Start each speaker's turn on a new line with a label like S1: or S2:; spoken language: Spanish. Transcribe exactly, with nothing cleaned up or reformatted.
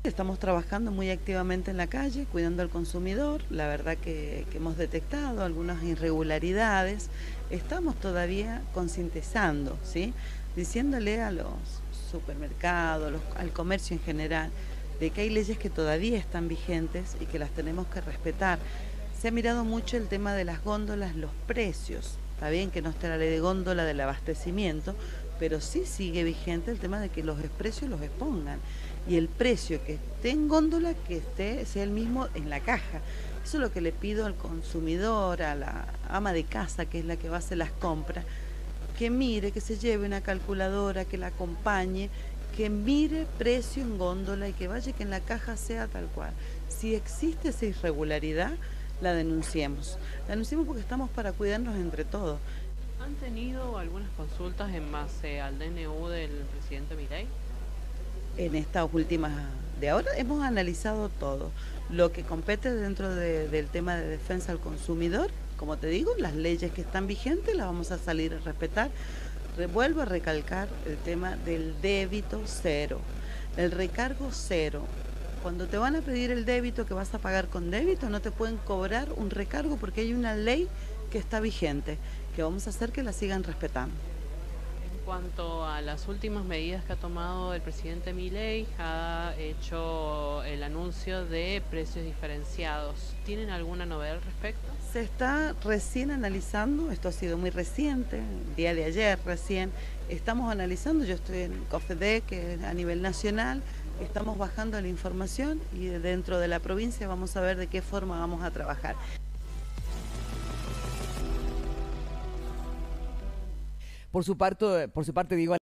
S1: Estamos trabajando muy activamente en la calle, cuidando al consumidor. La verdad que, que hemos detectado algunas irregularidades. Estamos todavía concientizando, ¿sí? Diciéndole a los supermercados, los- al comercio en general, de que hay leyes que todavía están vigentes y que las tenemos que respetar. Se ha mirado mucho el tema de las góndolas, los precios. Está bien que no esté la ley de góndola del abastecimiento, pero sí sigue vigente el tema de que los precios los expongan. Y el precio que esté en góndola, que esté, sea el mismo en la caja. Eso es lo que le pido al consumidor, a la ama de casa, que es la que va a hacer las compras, que mire, que se lleve una calculadora, que la acompañe, que mire precio en góndola y que vaya que en la caja sea tal cual. Si existe esa irregularidad, la denunciemos. La denunciemos porque estamos para cuidarnos entre todos.
S2: ¿Han tenido algunas consultas en base al D N U del presidente Milei?
S1: En estas últimas de ahora hemos analizado todo lo que compete dentro de, del tema de defensa al consumidor. Como te digo, las leyes que están vigentes las vamos a salir a respetar. Vuelvo a recalcar el tema del débito cero, el recargo cero. Cuando te van a pedir el débito que vas a pagar con débito, no te pueden cobrar un recargo porque hay una ley que está vigente, que vamos a hacer que la sigan respetando.
S2: En cuanto a las últimas medidas que ha tomado el presidente Milei, ha hecho el anuncio de precios diferenciados. ¿Tienen alguna novedad al respecto?
S1: Se está recién analizando, esto ha sido muy reciente, el día de ayer recién, estamos analizando, yo estoy en COFEDE, que es a nivel nacional, estamos bajando la información y dentro de la provincia vamos a ver de qué forma vamos a trabajar.
S3: Por su parte, por su parte digo